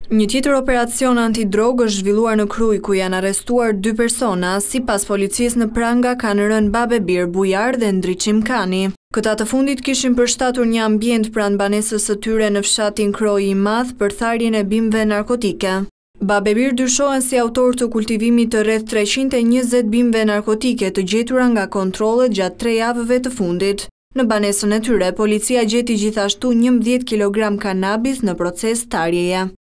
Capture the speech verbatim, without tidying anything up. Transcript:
Një tjetër operacion antidrogë është zhvilluar në Krujë, ku janë arrestuar dy persona. Sipas policisë në Pranga kanë rënë Babebir Bujar dhe Ndriçim Kani. Këta të fundit kishin përshtatur një ambient pranë banesës së tyre në fshatin Kroji i Madh për tharjen e bimëve narkotike. Babebir dyshohen si autor të kultivimit të rreth treqind e njëzet bimëve narkotike të gjetura nga kontrollet gjatë tre javëve të fundit. Në banesën e tyre, policia gjeti gjithashtu njëmbëdhjetë kilogram kanabis në proces tharjeje.